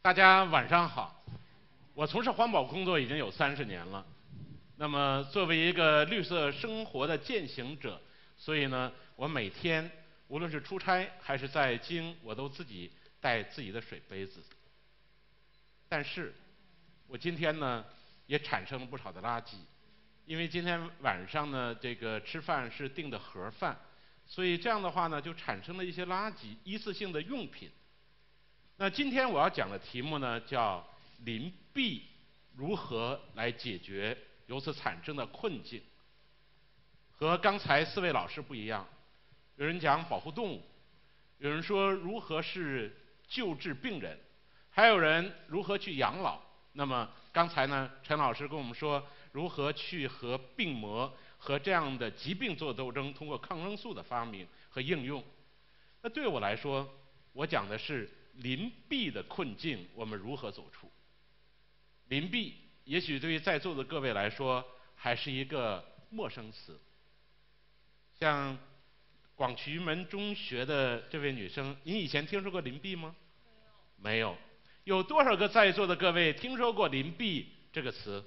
大家晚上好，我从事环保工作已经有30年了。那么作为一个绿色生活的践行者，所以呢，我每天无论是出差还是在京，我都自己带自己的水杯子。但是，我今天呢也产生了不少的垃圾，因为今天晚上呢这个吃饭是订的盒饭，所以这样的话呢就产生了一些垃圾，一次性的用品。那今天我要讲的题目呢，叫林壁如何来解决由此产生的困境。和刚才4位老师不一样，有人讲保护动物，有人说如何是救治病人，还有人如何去养老。那么刚才呢，陈老师跟我们说如何去和病魔和这样的疾病做斗争，通过抗生素的发明和应用。那对我来说，我讲的是林壁的困境，我们如何走出？林壁也许对于在座的各位来说还是一个陌生词。像广渠门中学的这位女生，您以前听说过林壁吗？没有。有多少个在座的各位听说过林壁这个词？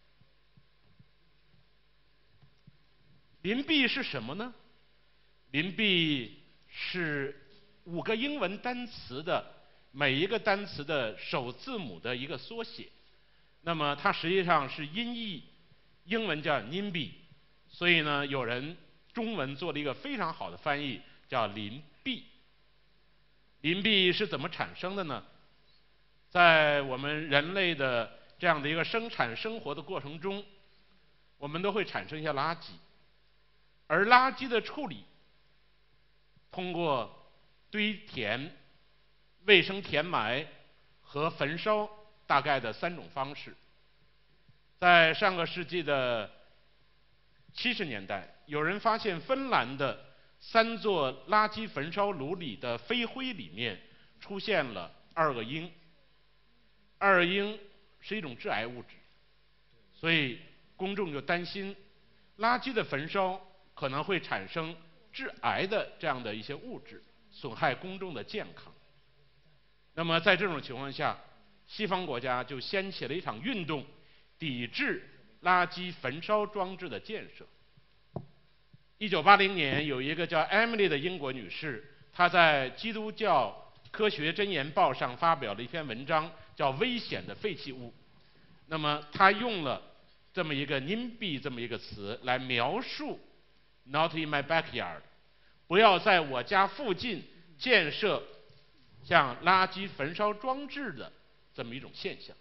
林壁是什么呢？林壁是5个英文单词的每一个单词的首字母的一个缩写。那么它实际上是音译，英文叫 NIMBY， 所以呢，有人中文做了一个非常好的翻译，叫林壁。林壁是怎么产生的呢？在我们人类的这样的一个生产生活的过程中，我们都会产生一些垃圾，而垃圾的处理通过堆填、卫生填埋和焚烧大概的3种方式。在上个世纪的70年代，有人发现芬兰的3座垃圾焚烧炉里的飞灰里面出现了2恶英。2恶英是一种致癌物质，所以公众就担心垃圾的焚烧可能会产生致癌的这样的一些物质，损害公众的健康。那么在这种情况下，西方国家就掀起了一场运动，抵制垃圾焚烧装置的建设。1980年，有一个叫 Emily 的英国女士，她在《基督教科学箴言报》上发表了一篇文章，叫《危险的废弃物》。那么她用了这么一个 NIMBY 这么一个词来描述 Not in my backyard， 不要在我家附近建设像垃圾焚烧装置的这么一种现象。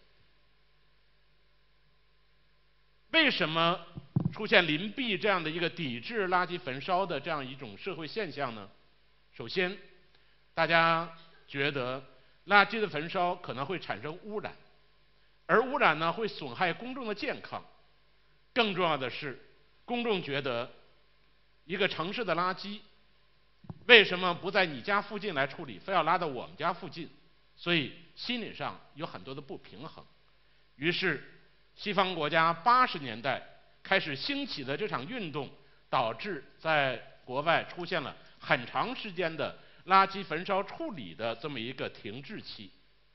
为什么出现林壁这样的一个抵制垃圾焚烧的这样一种社会现象呢？首先，大家觉得垃圾的焚烧可能会产生污染，而污染呢会损害公众的健康。更重要的是，公众觉得一个城市的垃圾为什么不在你家附近来处理，非要拉到我们家附近？所以心理上有很多的不平衡。于是西方国家80年代开始兴起的这场运动，导致在国外出现了很长时间的垃圾焚烧处理的这么一个停滞期。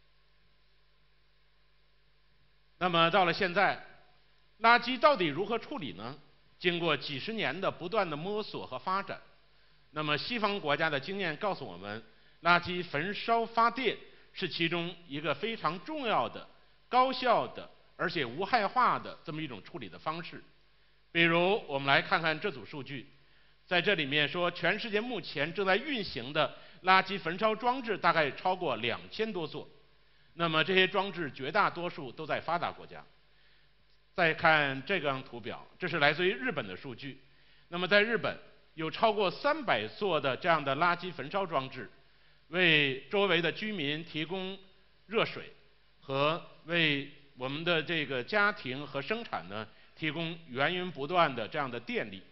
那么到了现在，垃圾到底如何处理呢？经过几十年的不断的摸索和发展，那么西方国家的经验告诉我们，垃圾焚烧发电是其中一个非常重要的、高效的而且无害化的这么一种处理的方式。比如我们来看看这组数据，在这里面说全世界目前正在运行的垃圾焚烧装置大概超过2000多座，那么这些装置绝大多数都在发达国家。再看这张图表，这是来自于日本的数据。那么在日本有超过300座的这样的垃圾焚烧装置，为周围的居民提供热水和为我们的这个家庭和生产呢提供源源不断的这样的电力。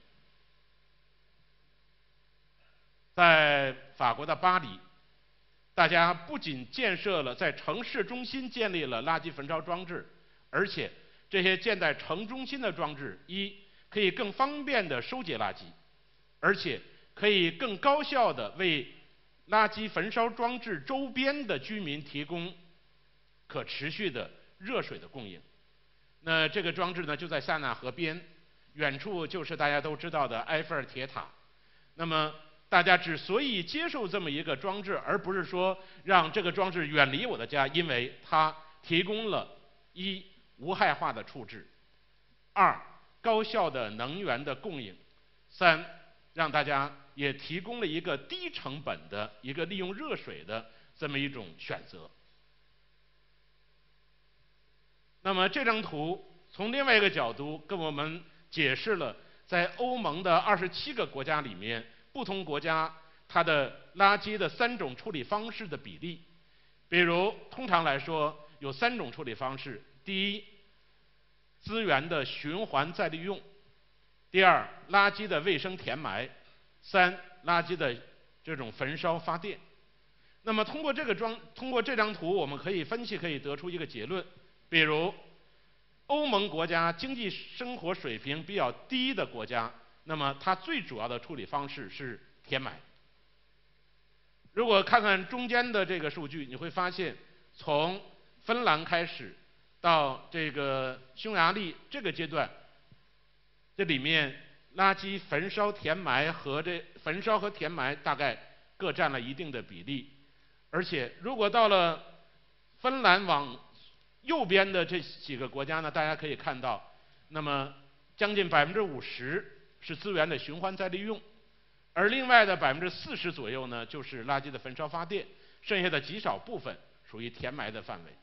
在法国的巴黎，大家不仅建设了在城市中心建立了垃圾焚烧装置，而且这些建在城中心的装置，一可以更方便地收集垃圾，而且可以更高效地为垃圾焚烧装置周边的居民提供可持续的热水的供应。那这个装置呢就在塞纳河边，远处就是大家都知道的埃菲尔铁塔。那么大家之所以接受这么一个装置，而不是说让这个装置远离我的家，因为它提供了一无害化的处置，二高效的能源的供应，三让大家也提供了一个低成本的一个利用热水的这么一种选择。那么这张图从另外一个角度跟我们解释了在欧盟的27个国家里面，不同国家它的垃圾的3种处理方式的比例。比如通常来说有3种处理方式：第一，资源的循环再利用；第二，垃圾的卫生填埋；三，垃圾的这种焚烧发电。那么通过这张图，我们可以分析，可以得出一个结论。比如，欧盟国家经济生活水平比较低的国家，那么它最主要的处理方式是填埋。如果看看中间的这个数据，你会发现，从芬兰开始到这个匈牙利这个阶段，这里面垃圾焚烧填埋和填埋大概各占了一定的比例。而且如果到了芬兰往右边的这几个国家呢，大家可以看到，那么将近50%是资源的循环再利用，而另外的40%左右呢，就是垃圾的焚烧发电，剩下的极少部分属于填埋的范围。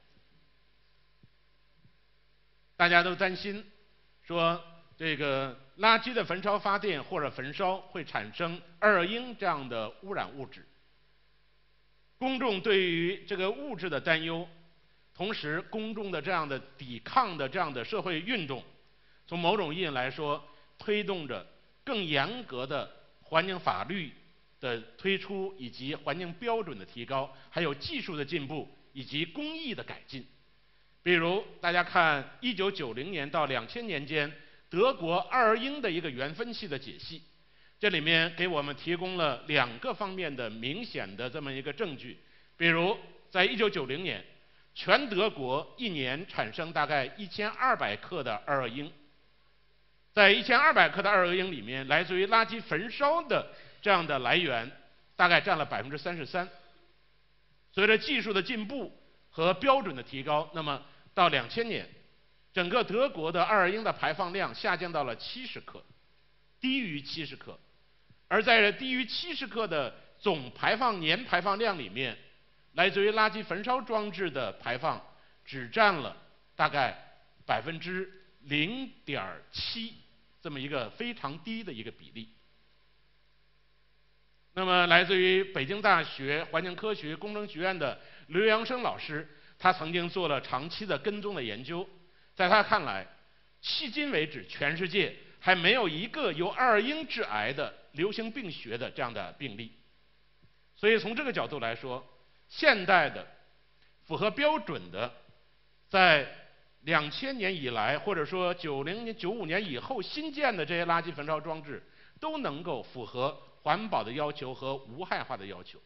大家都担心说，这个垃圾的焚烧发电或者焚烧会产生二英这样的污染物质。公众对于这个物质的担忧，同时公众的这样的抵抗的这样的社会运动，从某种意义来说，推动着更严格的环境法律的推出，以及环境标准的提高，还有技术的进步以及工艺的改进。比如大家看1990年到2000年间德国二英的一个原分析的解析，这里面给我们提供了2个方面的明显的这么一个证据。比如在1990年，全德国一年产生大概1200克的二恶英，在1200克的二恶英里面，来自于垃圾焚烧的这样的来源大概占了33%。随着技术的进步和标准的提高，那么到2000年，整个德国的二恶英的排放量下降到了70克，低于70克。而在低于70克的总年排放量里面，来自于垃圾焚烧装置的排放只占了大概0.7%，这么一个非常低的一个比例。那么来自于北京大学环境科学工程学院的刘阳生老师，他曾经做了长期的跟踪的研究，在他看来，迄今为止全世界还没有一个由二英致癌的流行病学的这样的病例。所以从这个角度来说，现代的符合标准的，在2000年以来，或者说90年、95年以后新建的这些垃圾焚烧装置，都能够符合环保的要求和无害化的要求。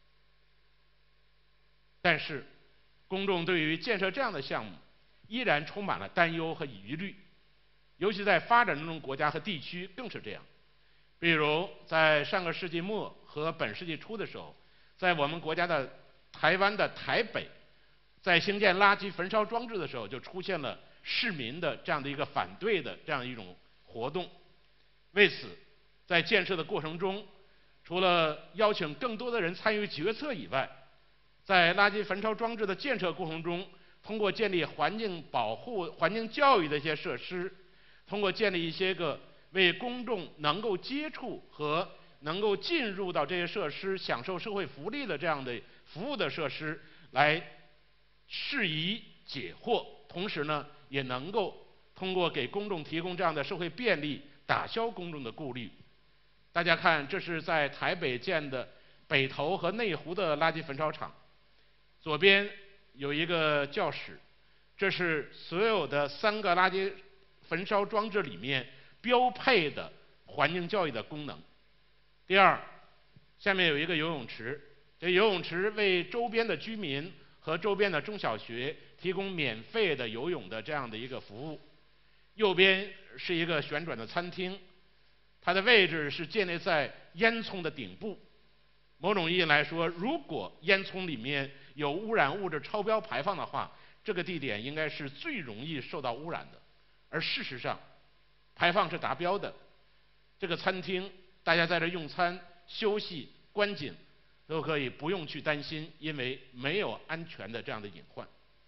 但是，公众对于建设这样的项目依然充满了担忧和疑虑，尤其在发展中国家和地区更是这样。比如在上个世纪末和本世纪初的时候，在我们国家的台湾的台北，在兴建垃圾焚烧装置的时候，就出现了市民的这样的一个反对的这样一种活动。为此，在建设的过程中，除了邀请更多的人参与决策以外，在垃圾焚烧装置的建设过程中，通过建立环境保护、环境教育的一些设施，通过建立一些个为公众能够接触和能够进入到这些设施、享受社会福利的这样的服务的设施，来释疑解惑，同时呢，也能够通过给公众提供这样的社会便利，打消公众的顾虑。大家看，这是在台北建的北投和内湖的垃圾焚烧厂，左边有一个教室，这是所有的3个垃圾焚烧装置里面标配的环境教育的功能。第二，下面有一个游泳池，这游泳池为周边的居民和周边的中小学提供免费的游泳的这样的一个服务。右边是一个旋转的餐厅，它的位置是建立在烟囱的顶部。某种意义来说，如果烟囱里面有污染物质超标排放的话，这个地点应该是最容易受到污染的。而事实上，排放是达标的。这个餐厅，大家在这用餐、休息、观景，都可以不用去担心，因为没有安全的这样的隐患。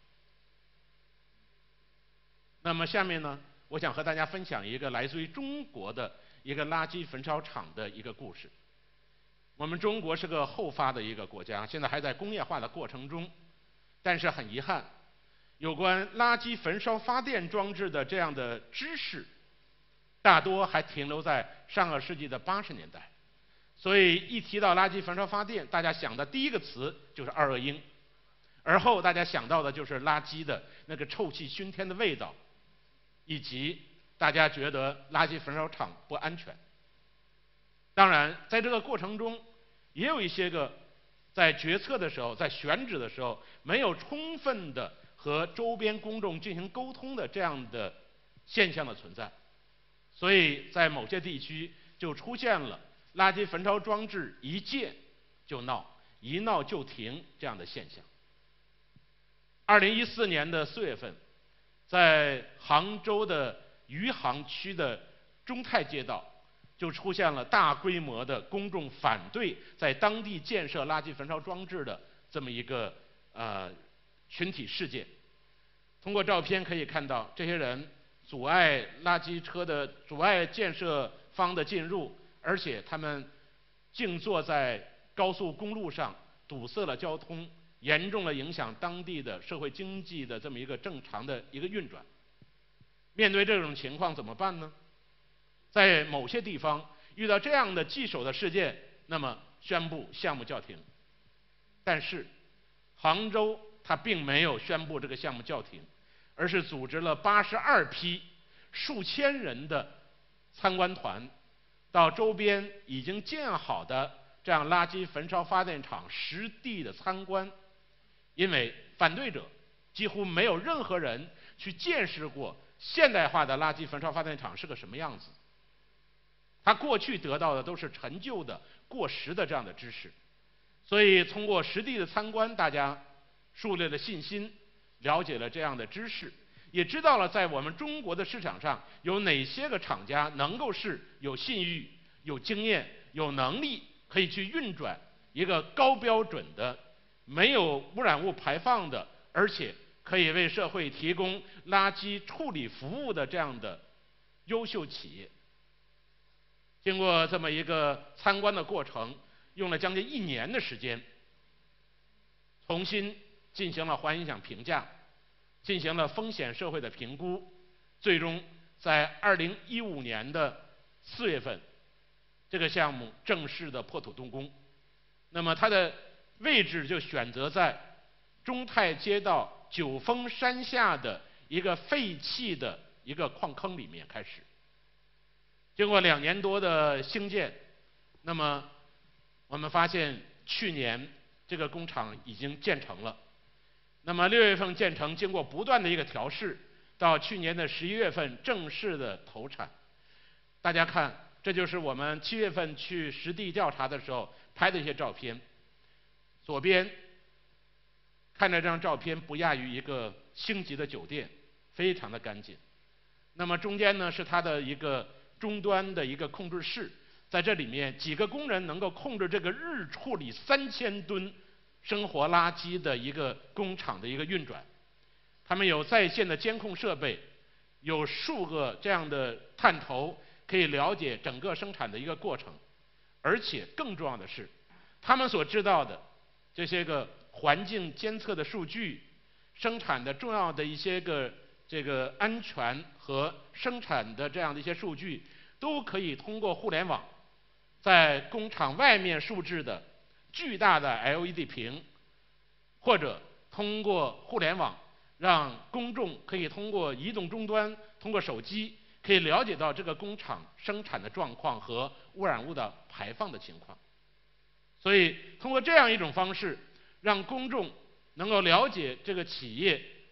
那么下面呢，我想和大家分享一个来自于中国的一个垃圾焚烧厂的一个故事。我们中国是个后发的一个国家，现在还在工业化的过程中，但是很遗憾，有关垃圾焚烧发电装置的这样的知识，大多还停留在上个世纪的80年代。所以一提到垃圾焚烧发电，大家想的第一个词就是二恶英，而后大家想到的就是垃圾的那个臭气熏天的味道，以及大家觉得垃圾焚烧厂不安全。当然，在这个过程中，也有一些个在决策的时候、在选址的时候，没有充分的和周边公众进行沟通的这样的现象的存在。所以在某些地区就出现了垃圾焚烧装置一建就闹，一闹就停这样的现象。2014年的4月份，在杭州的余杭区的中泰街道，就出现了大规模的公众反对在当地建设垃圾焚烧装置的这么一个群体事件。通过照片可以看到，这些人阻碍建设方的进入，而且他们静坐在高速公路上，堵塞了交通，严重的影响当地的社会经济的这么一个正常的一个运转。面对这种情况怎么办呢？在某些地方遇到这样的棘手的事件，那么宣布项目叫停。但是杭州它并没有宣布这个项目叫停，而是组织了82批数千人的参观团，到周边已经建好的这样垃圾焚烧发电厂实地的参观。因为反对者几乎没有任何人去见识过现代化的垃圾焚烧发电厂是个什么样子。他过去得到的都是陈旧的、过时的这样的知识，所以通过实地的参观，大家树立了信心，了解了这样的知识，也知道了在我们中国的市场上有哪些个厂家能够是有信誉、有经验、有能力可以去运转一个高标准的、没有污染物排放的，而且可以为社会提供垃圾处理服务的这样的优秀企业。经过这么一个参观的过程，用了将近1年的时间，重新进行了环影响评价，进行了风险社会的评估，最终在2015年的4月份，这个项目正式的破土动工。那么它的位置就选择在中泰街道九峰山下的一个废弃的一个矿坑里面开始。经过2年多的兴建，那么我们发现去年这个工厂已经建成了。那么6月份建成，经过不断的一个调试，到去年的11月份正式的投产。大家看，这就是我们7月份去实地调查的时候拍的一些照片。左边看着这张照片不亚于一个星级的酒店，非常的干净。那么中间呢是它的一个终端的一个控制室，在这里面几个工人能够控制这个日处理3000吨生活垃圾的一个工厂的一个运转。他们有在线的监控设备，有数个这样的探头，可以了解整个生产的一个过程。而且更重要的是，他们所知道的这些个环境监测的数据，生产的重要的一些个这个安全和生产的这样的一些数据，都可以通过互联网，在工厂外面竖制的巨大的 LED 屏，或者通过互联网，让公众可以通过移动终端、通过手机，可以了解到这个工厂生产的状况和污染物的排放的情况。所以通过这样一种方式，让公众能够了解这个企业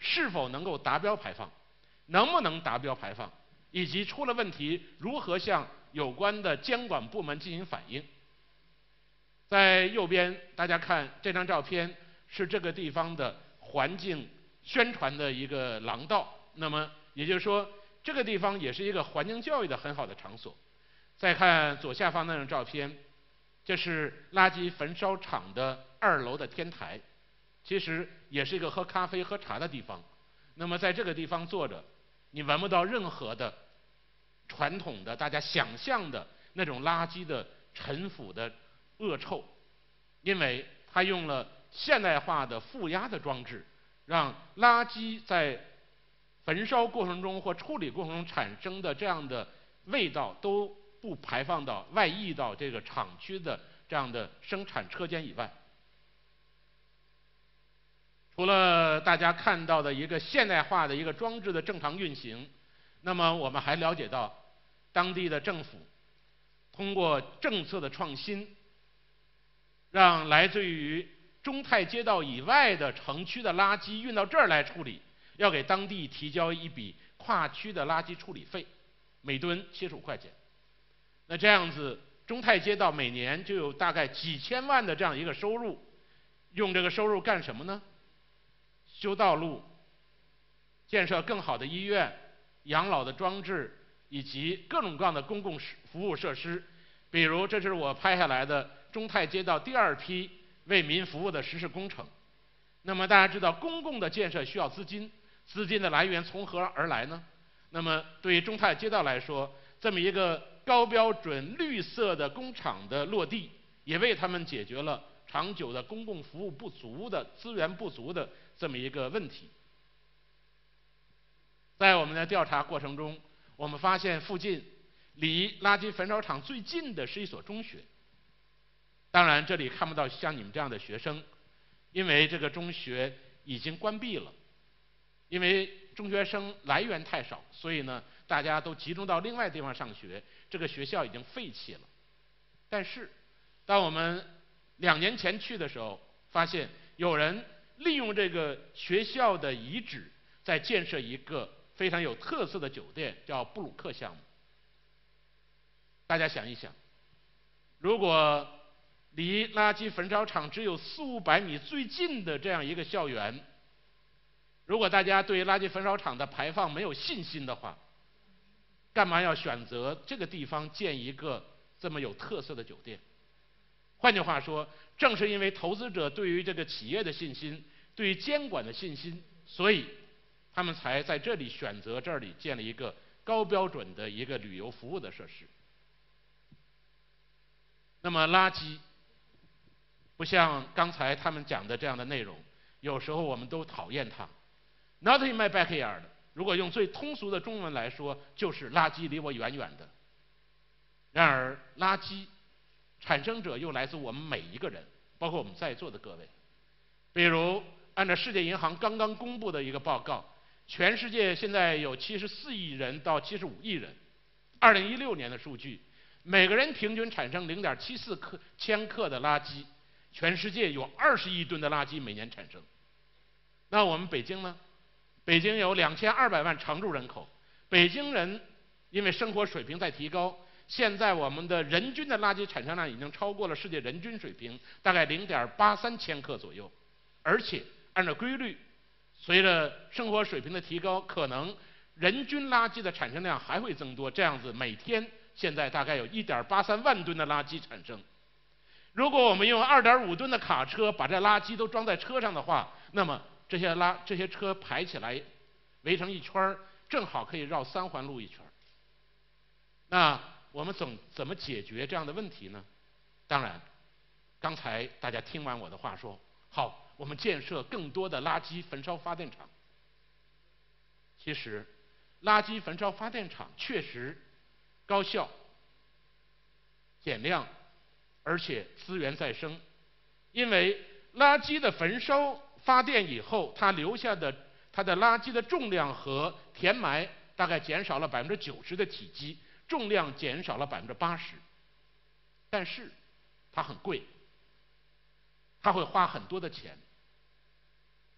是否能够达标排放，能不能达标排放，以及出了问题如何向有关的监管部门进行反映。在右边，大家看这张照片是这个地方的环境宣传的一个廊道，那么也就是说，这个地方也是一个环境教育的很好的场所。再看左下方那张照片，这是垃圾焚烧厂的2楼的天台，其实也是一个喝咖啡、喝茶的地方。那么在这个地方坐着，你闻不到任何的传统的大家想象的那种垃圾的陈腐的恶臭，因为它用了现代化的负压的装置，让垃圾在焚烧过程中或处理过程中产生的这样的味道都不排放到外溢到这个厂区的这样的生产车间以外。除了大家看到的一个现代化的一个装置的正常运行，那么我们还了解到当地的政府通过政策的创新，让来自于中泰街道以外的城区的垃圾运到这儿来处理，要给当地提交一笔跨区的垃圾处理费，每吨75块钱。那这样子，中泰街道每年就有大概几千万的这样一个收入，用这个收入干什么呢？修道路、建设更好的医院、养老的装置，以及各种各样的公共服务设施。比如，这是我拍下来的中泰街道第2批为民服务的实施工程。那么大家知道，公共的建设需要资金，资金的来源从何而来呢？那么对于中泰街道来说，这么一个高标准绿色的工厂的落地，也为他们解决了长久的公共服务不足的资源不足的这么一个问题。在我们的调查过程中，我们发现附近离垃圾焚烧厂最近的是一所中学。当然，这里看不到像你们这样的学生，因为这个中学已经关闭了。因为中学生来源太少，所以呢，大家都集中到另外地方上学，这个学校已经废弃了。但是，当我们2年前去的时候，发现有人利用这个学校的遗址，在建设一个非常有特色的酒店，叫布鲁克项目。大家想一想，如果离垃圾焚烧厂只有400-500米最近的这样一个校园，如果大家对垃圾焚烧厂的排放没有信心的话，干嘛要选择这个地方建一个这么有特色的酒店？换句话说，正是因为投资者对于这个企业的信心，对于监管的信心，所以他们才在这里选择这里建了一个高标准的一个旅游服务的设施。那么垃圾不像刚才他们讲的这样的内容，有时候我们都讨厌它。Not in my backyard， 如果用最通俗的中文来说，就是垃圾离我远远的。然而，垃圾产生者又来自我们每一个人，包括我们在座的各位。比如，按照世界银行刚刚公布的一个报告，全世界现在有74亿人到75亿人。2016年的数据，每个人平均产生0.74千克的垃圾，全世界有20亿吨的垃圾每年产生。那我们北京呢？北京有2200万常住人口，北京人因为生活水平在提高，现在我们的人均的垃圾产生量已经超过了世界人均水平，大概0.83千克左右。而且按照规律，随着生活水平的提高，可能人均垃圾的产生量还会增多，这样子每天现在大概有1.83万吨的垃圾产生。如果我们用2.5吨的卡车把这垃圾都装在车上的话，那么这些车排起来围成一圈，正好可以绕3环路一圈。那我们怎么解决这样的问题呢？当然，刚才大家听完我的话说，好，我们建设更多的垃圾焚烧发电厂。其实，垃圾焚烧发电厂确实高效、减量，而且资源再生。因为垃圾的焚烧发电以后，它留下的它的垃圾的重量和填埋大概减少了90%的体积，重量减少了80%。但是它很贵，它会花很多的钱。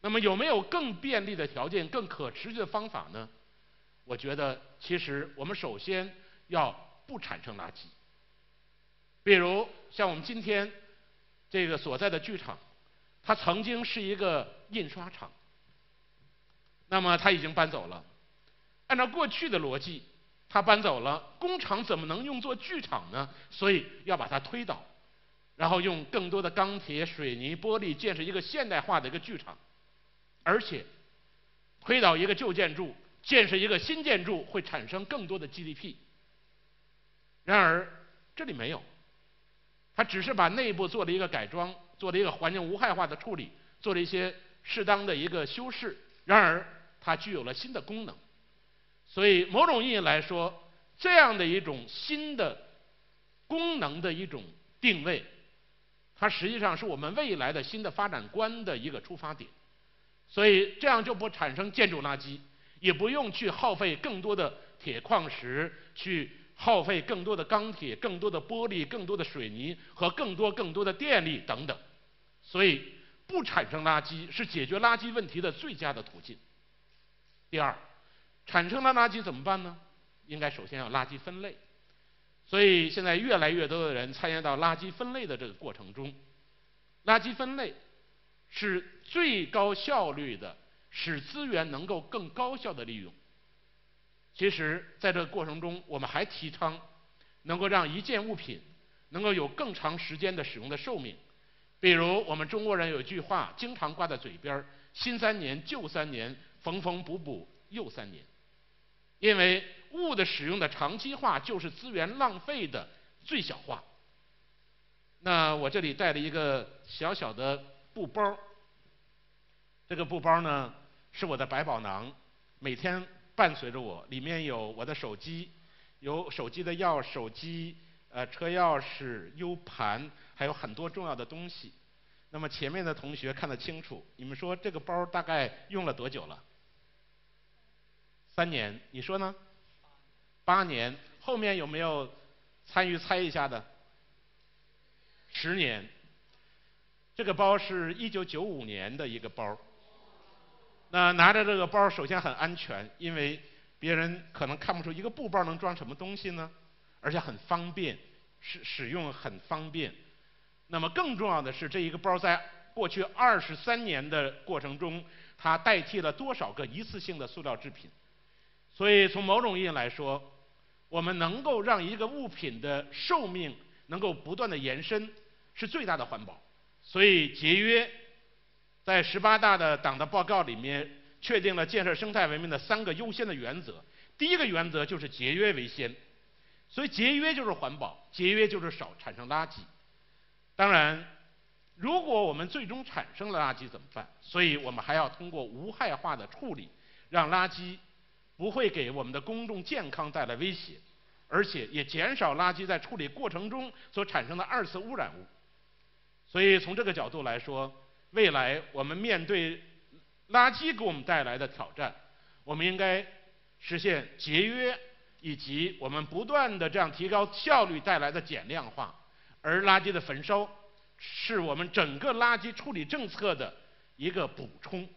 那么有没有更便利的条件、更可持续的方法呢？我觉得，其实我们首先要不产生垃圾。比如像我们今天这个所在的剧场，它曾经是一个印刷厂，那么它已经搬走了。按照过去的逻辑，它搬走了，工厂怎么能用作剧场呢？所以要把它推倒，然后用更多的钢铁、水泥、玻璃建设一个现代化的一个剧场。而且推倒一个旧建筑，建设一个新建筑会产生更多的 GDP。然而这里没有，它只是把内部做了一个改装，做了一个环境无害化的处理，做了一些适当的一个修饰。然而它具有了新的功能。所以某种意义来说，这样的一种新的功能的一种定位，它实际上是我们未来的新的发展观的一个出发点。所以这样就不产生建筑垃圾，也不用去耗费更多的铁矿石，去耗费更多的钢铁、更多的玻璃、更多的水泥和更多的电力等等。所以不产生垃圾是解决垃圾问题的最佳的途径。第二，产生了垃圾怎么办呢？应该首先要垃圾分类。所以现在越来越多的人参与到垃圾分类的这个过程中。垃圾分类是最高效率的，使资源能够更高效的利用。其实在这个过程中，我们还提倡能够让一件物品能够有更长时间的使用的寿命。比如我们中国人有一句话经常挂在嘴边，新3年旧3年，缝缝补补又3年。因为物的使用的长期化就是资源浪费的最小化。那我这里带了一个小小的布包，这个布包呢是我的百宝囊，每天伴随着我，里面有我的手机，有手机的钥匙、手机、车钥匙、U 盘，还有很多重要的东西。那么前面的同学看得清楚，你们说这个包大概用了多久了？3年，你说呢？8年，后面有没有参与猜一下的？10年。这个包是1995年的一个包。那拿着这个包，首先很安全，因为别人可能看不出一个布包能装什么东西呢，而且很方便，使用很方便。那么更重要的是，这一个包在过去23年的过程中，它代替了多少个一次性的塑料制品。所以从某种意义来说，我们能够让一个物品的寿命能够不断的延伸，是最大的环保。所以节约在18大的党的报告里面确定了建设生态文明的3个优先的原则。第一个原则就是节约为先，所以节约就是环保，节约就是少产生垃圾。当然，如果我们最终产生了垃圾怎么办？所以我们还要通过无害化的处理，让垃圾不会给我们的公众健康带来威胁，而且也减少垃圾在处理过程中所产生的2次污染物。所以从这个角度来说，未来我们面对垃圾给我们带来的挑战，我们应该实现节约，以及我们不断的这样提高效率带来的减量化。而垃圾的焚烧是我们整个垃圾处理政策的一个补充。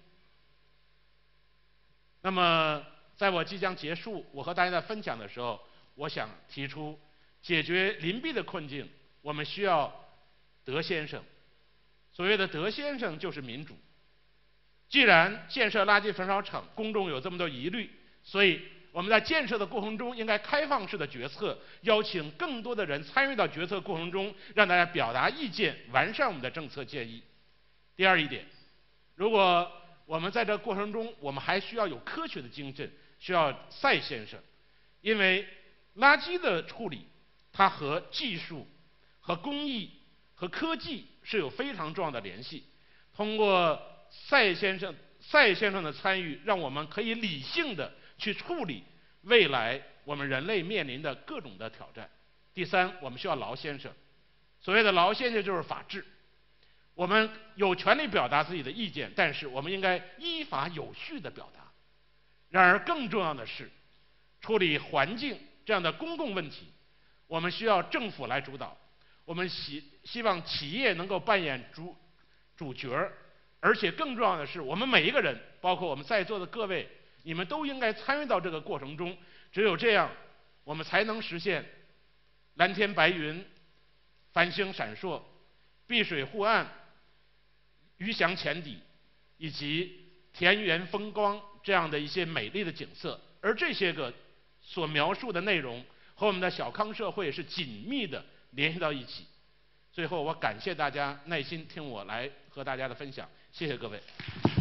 那么在我即将结束我和大家在分享的时候，我想提出解决邻避的困境，我们需要德先生。所谓的德先生就是民主。既然建设垃圾焚烧厂公众有这么多疑虑，所以我们在建设的过程中应该开放式的决策，邀请更多的人参与到决策过程中，让大家表达意见，完善我们的政策建议。第二一点，如果我们在这个过程中，我们还需要有科学的精神，需要赛先生，因为垃圾的处理，它和技术、和工艺、和科技是有非常重要的联系。通过赛先生的参与，让我们可以理性的去处理未来我们人类面临的各种的挑战。第三，我们需要劳先生。所谓的劳先生就是法治。我们有权利表达自己的意见，但是我们应该依法有序的表达。然而更重要的是，处理环境这样的公共问题，我们需要政府来主导。我们希望企业能够扮演主角， 而且更重要的是，我们每一个人，包括我们在座的各位，你们都应该参与到这个过程中。只有这样，我们才能实现蓝天白云、繁星闪烁、碧水护岸、鱼翔浅底，以及田园风光这样的一些美丽的景色。而这些个所描述的内容和我们的小康社会是紧密的联系到一起。最后，我感谢大家耐心听我来和大家的分享，谢谢各位。